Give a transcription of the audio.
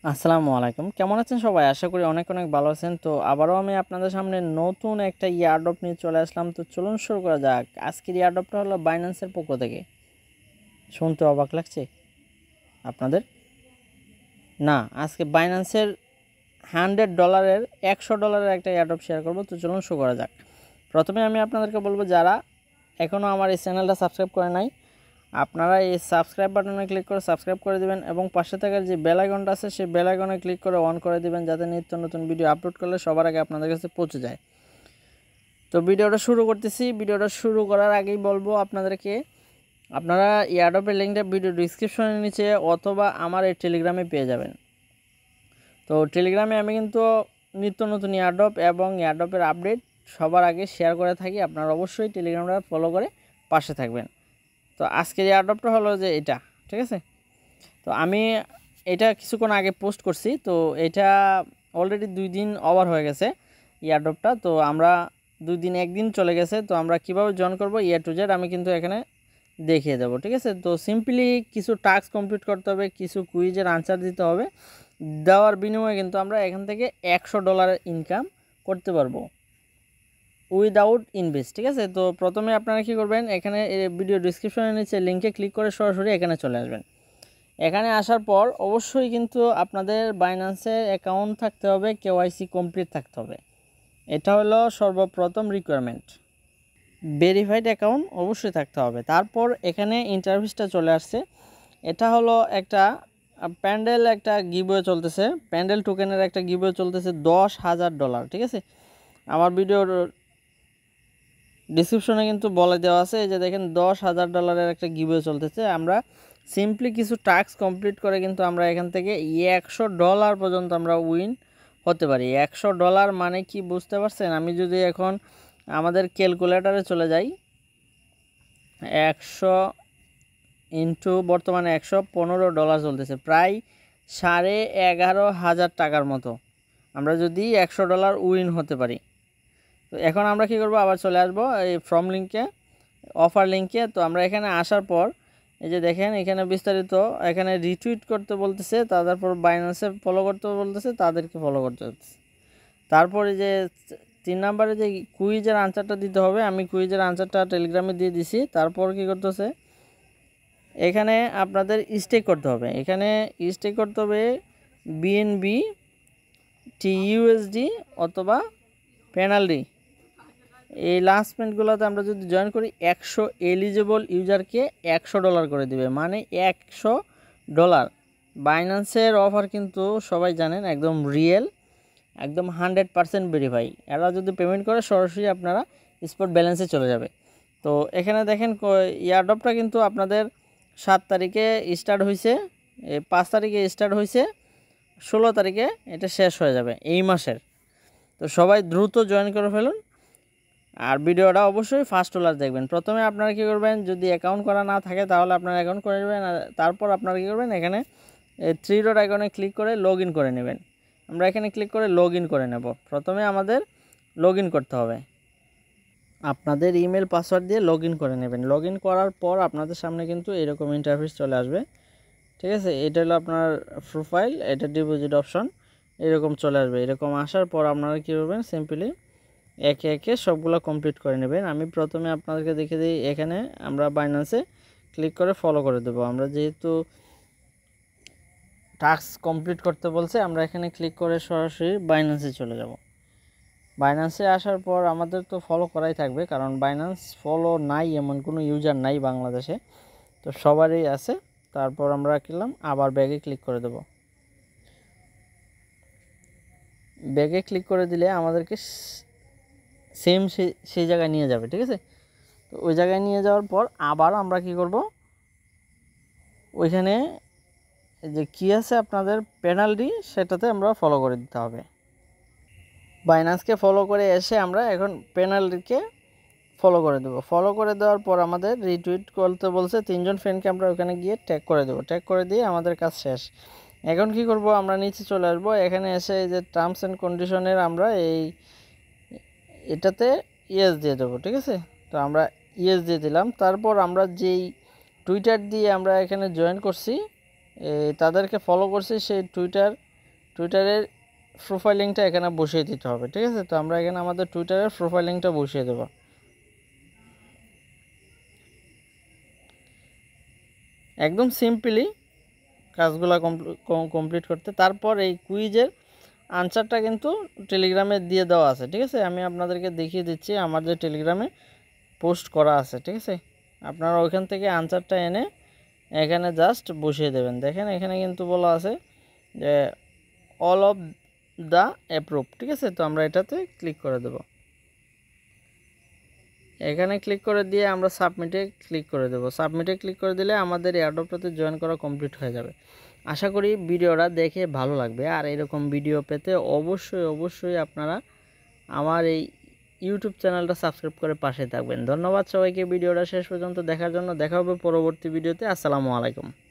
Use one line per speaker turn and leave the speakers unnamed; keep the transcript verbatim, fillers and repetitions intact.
আসসালামু আলাইকুম, কেমন আছেন সবাই? আশা করি অনেক অনেক ভালো আছেন। তো আবারও আমি আপনাদের সামনে নতুন একটা ইয়ারড্রপ নিয়ে চলে আসলাম। তো চলুন শুরু করা যাক। আজকের ইয়ারড্রপটা হলো বাইন্যান্সের পক্ষ থেকে। শুনতে অবাক লাগছে আপনাদের? না, আজকে বাইন্যান্সের হান্ড্রেড ডলারের একশো ডলারের একটা ইয়ারড্রপ শেয়ার করবো। তো চলুন শুরু করা যাক। প্রথমে আমি আপনাদেরকে বলবো, যারা এখনও আমার এই চ্যানেলটা সাবস্ক্রাইব করে নাই, আপনারা এই সাবস্ক্রাইব বাটনে ক্লিক করে সাবস্ক্রাইব করে দিবেন এবং পাশে থাকার যে বেল আইকনটা আছে সেই বেল আইকনে ক্লিক করে অন করে দিবেন, যাতে নিত্য নতুন ভিডিও আপলোড করলে সবার আগে আপনাদের কাছে পৌঁছে যায়। তো ভিডিওটা শুরু করতেছি। ভিডিওটা শুরু করার আগেই বলবো আপনাদেরকে, আপনারা ইয়ারড্রপের লিঙ্কটা ভিডিও ডিসক্রিপশনের নিচে অথবা আমার এই টেলিগ্রামে পেয়ে যাবেন। তো টেলিগ্রামে আমি কিন্তু নিত্য নতুন ইয়ারড্রপ এবং ইয়ারড্রপের আপডেট সবার আগে শেয়ার করে থাকি। আপনারা অবশ্যই টেলিগ্রামটা ফলো করে পাশে থাকবেন। তো আজকের ইয়ারড্রপটা হলো যে এটা, ঠিক আছে। তো আমি এটা কিছুক্ষণ আগে পোস্ট করছি। তো এটা অলরেডি দুই দিন ওভার হয়ে গেছে ইয়ারড্রপটা। তো আমরা দুই দিন একদিন চলে গেছে। তো আমরা কিভাবে জয়েন করব ইয়ার টু জেড আমি কিন্তু এখানে দেখিয়ে দেবো, ঠিক আছে। তো সিম্পলি কিছু টাস্ক কমপ্লিট করতে হবে, কিছু কুইজের আনসার দিতে হবে। দেওয়ার বিনিময়ে কিন্তু আমরা এখান থেকে একশো ডলারের ইনকাম করতে পারবো উইদাউট ইনভেস্ট, ঠিক আছে। তো প্রথমে আপনারা কী করবেন, এখানে ভিডিও ডিসক্রিপশনের নিচে লিঙ্কে ক্লিক করে সরাসরি এখানে চলে আসবেন। এখানে আসার পর অবশ্যই কিন্তু আপনাদের বাইন্যান্সে অ্যাকাউন্ট থাকতে হবে, কেওয়াইসি কমপ্লিট থাকতে হবে। এটা হলো সর্বপ্রথম রিকোয়ারমেন্ট। ভেরিফাইড অ্যাকাউন্ট অবশ্যই থাকতে হবে। তারপর এখানে ইন্টারভিউসটা চলে আসছে। এটা হলো একটা প্যান্ডেল, একটা গিভওয়ে চলতেছে, প্যান্ডেল টোকেনের একটা গিভওয়ে চলতেছে দশ হাজার ডলার, ঠিক আছে। আমার ভিডিওর ডিসক্রিপশনে কিন্তু বলে দেওয়া আছে, এই যে দেখেন দশ হাজার ডলারের একটা গিভওয়ে চলতেছে। আমরা সিম্পলি কিছু টাস্ক কমপ্লিট করে কিন্তু আমরা এখান থেকে একশো ডলার পর্যন্ত আমরা উইন হতে পারি। একশো ডলার মানে কি বুঝতে পারছেন? আমি যদি এখন আমাদের ক্যালকুলেটারে চলে যাই, একশো ইন্টু বর্তমানে একশো পনেরো ডলার চলতেছে, প্রায় সাড়ে এগারো হাজার টাকার মতো আমরা যদি একশো ডলার উইন হতে পারি। তো এখন আমরা কি করব, আবার চলে আসবো এই ফ্রম লিঙ্কে, অফার লিঙ্কে। তো আমরা এখানে আসার পর এই যে দেখেন এখানে বিস্তারিত, এখানে রিটুইট করতে বলতেছে, তারপর বাইন্যান্সে ফলো করতে বলতেছে, তাদেরকে ফলো করতে বলতেছে। তারপরে যে তিন নাম্বারে যে কুইজের আনসারটা দিতে হবে, আমি কুইজের আনসারটা টেলিগ্রামে দিয়ে দিছি। তারপর কি করতেছে, এখানে আপনাদের স্টেক করতে হবে। এখানে স্টেক করতে হবে বিএনবি, টিইউএসডি অথবা পেনাল্টি। এই লাস্ট মিনিটগুলোতে আমরা যদি জয়েন করি, একশো এলিজিবল ইউজারকে একশো ডলার করে দিবে, মানে একশো ডলার। বাইন্যান্সের অফার কিন্তু সবাই জানেন একদম রিয়েল, একদম হান্ড্রেড পারসেন্ট ভেরিফাই। এরা যদি পেমেন্ট করে সরাসরি আপনারা স্পট ব্যালেন্সে চলে যাবে। তো এখানে দেখেন ইয়ারড্রপটা কিন্তু আপনাদের সাত তারিখে স্টার্ট হয়েছে, পাঁচ তারিখে স্টার্ট হয়েছে, ষোলো তারিখে এটা শেষ হয়ে যাবে এই মাসের। তো সবাই দ্রুত জয়েন করে ফেলুন। আর ভিডিওটা অবশ্যই ফার্স্ট ডলার দেখবেন। প্রথমে আপনারা কী করবেন, যদি অ্যাকাউন্ট করা না থাকে তাহলে আপনারা অ্যাকাউন্ট করে নেবেন। আর তারপর আপনারা কী করবেন, এখানে থ্রি ডট আইকনে ক্লিক করে লগ ইন করে নেবেন। আমরা এখানে ক্লিক করে লগ ইন করে নেব। প্রথমে আমাদের লগ ইন করতে হবে, আপনাদের ইমেল পাসওয়ার্ড দিয়ে লগ ইন করে নেবেন। লগ ইন করার পর আপনাদের সামনে কিন্তু এরকম ইন্টারফেস চলে আসবে, ঠিক আছে। এটা হলো আপনার প্রোফাইল, এটা ডিপোজিট অপশন, এরকম চলে আসবে। এরকম আসার পর আপনারা কী করবেন, সিম্পলি একে একে সবগুলো কমপ্লিট করে নেবেন। আমি প্রথমে আপনাদেরকে দেখে দিই, এখানে আমরা বাইন্যান্সে ক্লিক করে ফলো করে দেবো। আমরা যেহেতু টাস্ক কমপ্লিট করতে বলছে, আমরা এখানে ক্লিক করে সরাসরি বাইন্যান্সে চলে যাব। বাইন্যান্সে আসার পর আমাদের তো ফলো করাই থাকবে, কারণ বাইন্যান্স ফলো নাই এমন কোনো ইউজার নাই বাংলাদেশে, তো সবারই আছে। তারপর আমরা কিনলাম আবার ব্যাগে ক্লিক করে দেব। ব্যাগে ক্লিক করে দিলে আমাদেরকে সেম সেই জায়গায় নিয়ে যাবে, ঠিক আছে। তো ওই জায়গায় নিয়ে যাওয়ার পর আবার আমরা কি করব, ওইখানে যে কী আছে আপনাদের পেনাল্টি, সেটাতে আমরা ফলো করে দিতে হবে। বাইন্যান্সকে ফলো করে এসে আমরা এখন পেনাল্টিকে ফলো করে দেবো। ফলো করে দেওয়ার পর আমাদের রিটুইট করতে বলছে, তিনজন ফ্রেন্ডকে আমরা ওখানে গিয়ে ট্যাগ করে দেবো। ট্যাগ করে দিয়ে আমাদের কাজ শেষ। এখন কি করব, আমরা নিচে চলে আসবো। এখানে এসে এই যে টার্মস অ্যান্ড কন্ডিশনের আমরা এই এটাতে ইয়েস দিয়ে দেবো, ঠিক আছে। তো আমরা ইয়েস দিয়ে দিলাম। তারপর আমরা যেই টুইটার দিয়ে আমরা এখানে জয়েন করছি, তাদেরকে ফলো করছি, সেই টুইটার টুইটারের প্রোফাইল লিঙ্কটা এখানে বসিয়ে দিতে হবে, ঠিক আছে। তো আমরা এখানে আমাদের টুইটারের প্রোফাইল লিঙ্কটা বসিয়ে দেব। একদম সিম্পলি কাজগুলো কমপ্লিট করতে। তারপর এই কুইজের আনসারটা কিন্তু টেলিগ্রামে দিয়ে দেওয়া আছে, ঠিক আছে। আমি আপনাদেরকে দেখিয়ে দিচ্ছি আমার যে টেলিগ্রামে পোস্ট করা আছে, ঠিক আছে। আপনারা ওইখান থেকে আনসারটা এনে এখানে জাস্ট বসিয়ে দেবেন। দেখেন এখানে কিন্তু বলা আছে যে অল অফ দ্য অ্যাপ্রুভ, ঠিক আছে। তো আমরা এটাতে ক্লিক করে দেব। এখানে ক্লিক করে দিয়ে আমরা সাবমিটে ক্লিক করে দেব। সাবমিটে ক্লিক করে দিলে আমাদের এয়ারড্রপটাতে জয়েন করা কমপ্লিট হয়ে যাবে। আশা করি ভিডিওটা দেখে ভালো লাগবে। আর এরকম ভিডিও পেতে অবশ্যই অবশ্যই আপনারা আমার এই ইউটিউব চ্যানেলটা সাবস্ক্রাইব করে পাশে থাকবেন। ধন্যবাদ সবাইকে ভিডিওটা শেষ পর্যন্ত দেখার জন্য। দেখা হবে পরবর্তী ভিডিওতে। আসসালামু আলাইকুম।